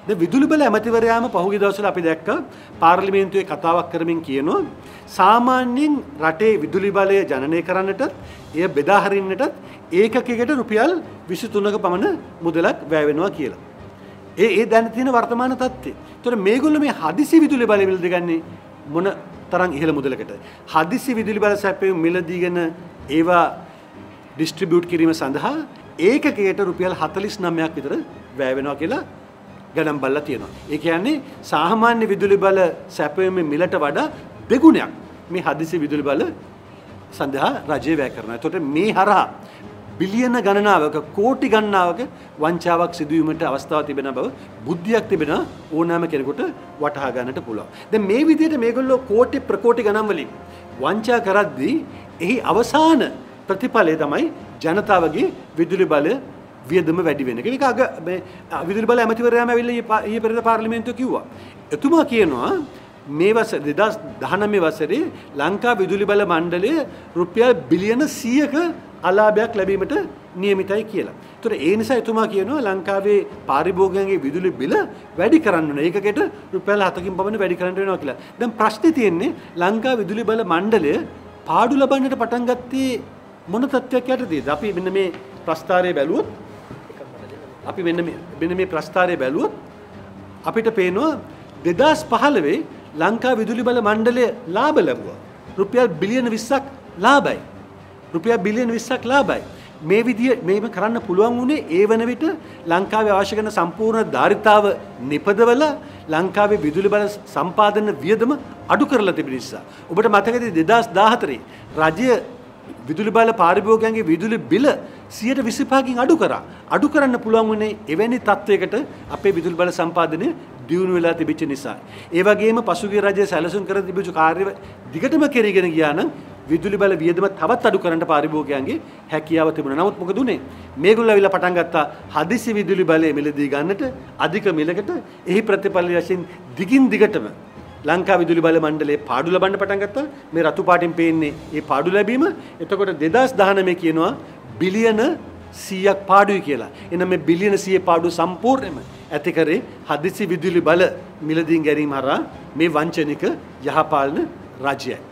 දැන් විදුලි බල ඇමතිවරයාම පහුගිය දවස්වල අපි දැක්ක පාර්ලිමේන්තුවේ කතාවක් කරමින් කියනවා සාමාන්‍යයෙන් රටේ විදුලි බලය ජනනය කරන්නට එය බෙදා හරින්නට ඒකකයකට රුපියල් 23ක පමණ මුදලක් වැය වෙනවා කියලා. ඒ දැන් තියෙන වර්තමාන තත්ත්වය. ඒතර මේගොල්ලෝ මේ හදිසි විදුලි බලය මිලදී ගන්නේ මොන තරම් ඉහළ මුදලකට? හදිසි විදුලි බල සැපයීම මිලදීගෙන ඒවා ඩිස්ට්‍රිබියුට් කිරීම සඳහා ඒකකයකට රුපියල් 49ක් විතර වැය වෙනවා කියලා ගණන් බලලා තියෙනවා. ඒ කියන්නේ සාමාන්‍ය විදුලි බල සැපයීමේ මිලට වඩා දෙගුණයක් මේ හදිසි විදුලි බල සඳහා රජය වැය කරනවා. එතකොට මේ හරහා බිලියන ගණනාවක කෝටි ගණනාවක වංචාවක් සිදුවීමට අවස්ථාවක් තිබෙන බව බුද්ධියක් තිබෙන ඕනෑම කෙනෙකුට වටහා ගන්නට පුළුවන්. දැන් මේ විදිහට මේගොල්ලෝ කෝටි ප්‍රකෝටි ගණන් වලින් වංචා කරද්දී එහි අවසාන ප්‍රතිඵලය තමයි ජනතාවගේ විදුලි බලය වියදම වැඩි වෙන එක. ඒක අග මේ විදුලි බල ඇමතිවරයාම ඇවිල්ලා ඊයේ පෙරේද පාර්ලිමේන්තුවේ කිව්වා. එතුමා කියනවා මේ වසර 2019 වසරේ ලංකා විදුලි බල මණ්ඩලය රුපියල් බිලියන 100ක අලාභයක් ලැබීමට නියමිතයි කියලා. ඒතර ඒ නිසා එතුමා කියනවා ලංකාවේ පාරිභෝගිකයන්ගේ විදුලි බිල වැඩි කරන්න ඕන. ඒකකට රුපියල් 7කින් පමණ වැඩි කරන්න වෙනවා කියලා. දැන් ප්‍රශ්නේ තියෙන්නේ ලංකා විදුලි බල මණ්ඩලය පාඩු ලබන්නට පටන් ගත්තේ මොන තත්ත්වයක් යටතේද? අපි මෙන්න මේ ප්‍රස්තාරය බැලුවොත් මේ ප්‍රස්තාරය බැලුවොත් අපිට පේනවා 2015 ලංකා විදුලි බල මණ්ඩලය ලාභ ලැබුවා. රුපියල් බිලියන 20ක් ලාභයි. රුපියල් බිලියන 20ක් ලාභයි. මේ විදිය මේක කරන්න පුළුවන් වුණේ ඒ වන විට ලංකාවේ අවශ්‍ය කරන සම්පූර්ණ ධාරිතාව නිපදවල ලංකාවේ විදුලි බල සම්පාදන වියදම අඩු කරලා තිබෙන නිසා. ඔබට මතකද 2014 රජය විදුලි බල පාරිභෝගිකයන්ගේ විදුලි බිල 125කින් අඩු කරා. අඩු කරන්න පුළුවන් වුණේ එවැනි තත්වයකට අපේ විදුලි බල සම්පාදනය දියුණු වෙලා තිබෙච්ච නිසා. ඒ වගේම පසුගිය රජය සැලසුම් කර තිබුණු කාර්ය දිගටම කෙරීගෙන ගියා නම් විදුලි බල වියදම තවත් අඩු කරන්න පාරිභෝගිකයන්ගේ හැකියාව තිබුණා. නමුත් මොකද උනේ? මේගොල්ලෝ අවිලා පටන් ගත්තා හදිසි විදුලි බලය මිලදී ගන්නට අධික මිලකට. එහි ප්‍රතිඵල වශයෙන් දිගින් දිගටම ලංකා විදුලි බල මණ්ඩලයේ පාඩු ලබන්න පටන් ගත්තා. මේ රතු පාටින් පේන්නේ මේ පාඩු ලැබීම. එතකොට 2019 කියනවා බිලියන 100ක් පාඩුයි කියලා. එනම් මේ බිලියන 100 පාඩු සම්පූර්ණයෙන්ම ඇති කරේ හදිසි විදුලි බල මිලදීන් ගැනීම හරහා මේ වංචනික යහපාලන රජයයි.